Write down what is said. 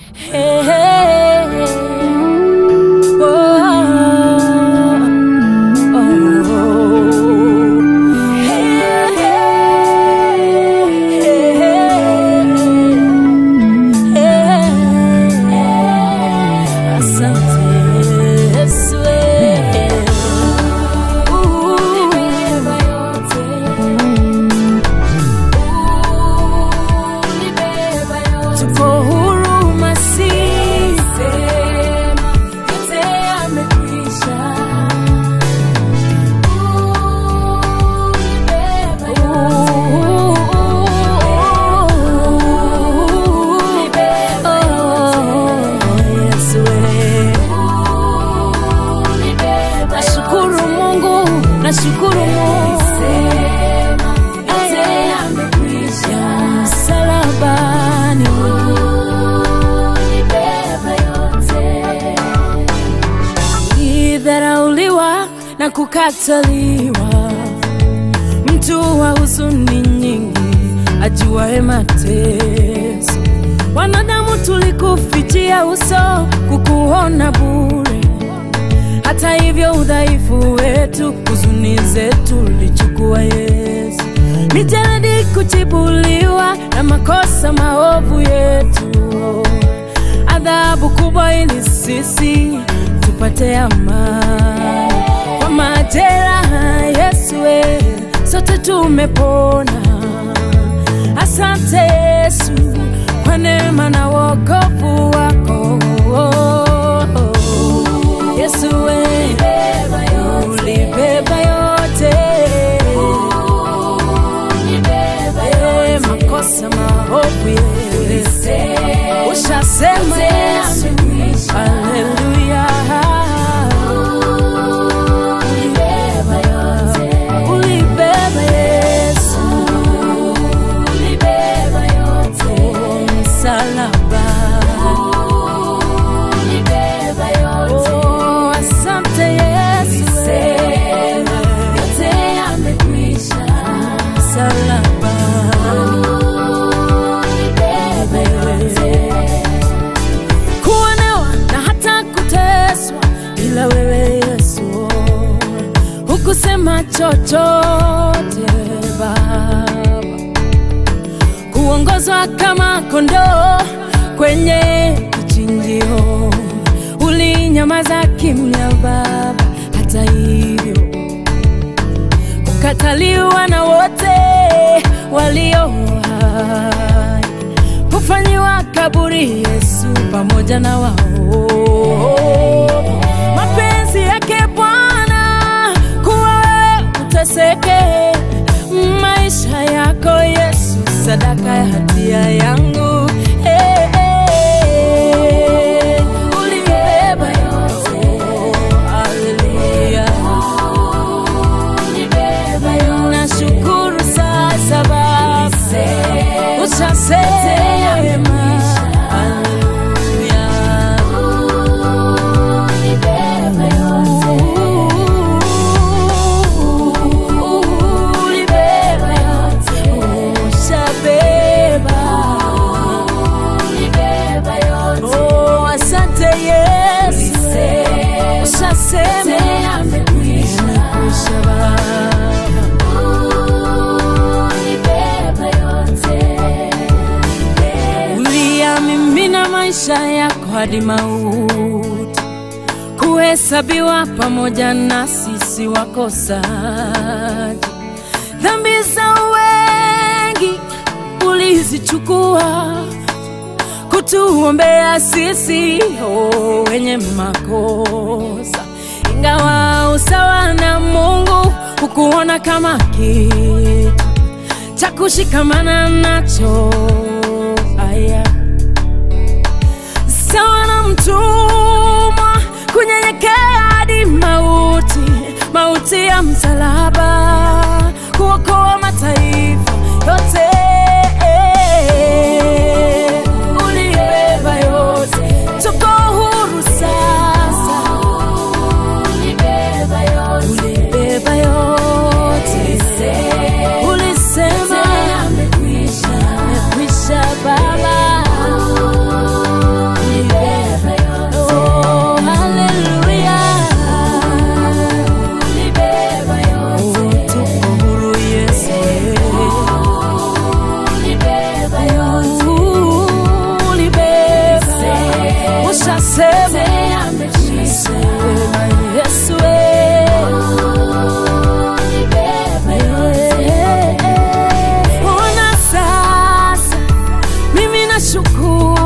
Hey, hey, oh, oh, hey, hey, asante Yesu. Nashukuru Mungu msalabani ulibeba yote. Ulidharauliwa na kukataliwa, mtu wa huzuni nyingi, ajuaye mateso. Wanadamu tulikufichia uso, kukuona bure. Hata hivyo udhaifu wetu, huzuni zetu ulichukua Yesu. Mijeledi kuchibuliwa na makosa maovu yetu, adhabu kubwa ili sisi tupate amani. Kwa majeraha Yesu sote tumepona. Asante Yesu kwa neema na wokovu wako. Yesu ulibeba yote, makosa maovu yetu ushasema Yesu. Haleluya, ulibeba Yesu, ulibeba yote msalaba. Kusema chochote Baba, kuongozwa kama kondoo kwenye kichinjio, ulinyamaza kimya Baba. Hata hivyo kukataliwa na wote walio hai, kufanyiwa kaburi Yesu pamoja na wao. Mapenzi yake uteseke, maisha yako Yesu, sadaka ya hatia yangu. Ulibeba yote, haleluya. Nashukuru sasa Baba, ushasema. Uliamimina maisha yako hadi mauti, kuhesabiwa pamoja na sisi wakosaji. Dhambi za wengi ulizichukua, kutuombea sisi wenye makosa. Ingawa usawa na Mungu hukuona kama kitu cha kushikamana nacho, sawa na mtumwa kunyenyekea hadi mauti, mauti ya msalaba, kuokoa mataifa yote. Ulibeba yote, tuko huru sasa. Ulibeba yote, ulisema amekwisha Baba. ninakushukuru.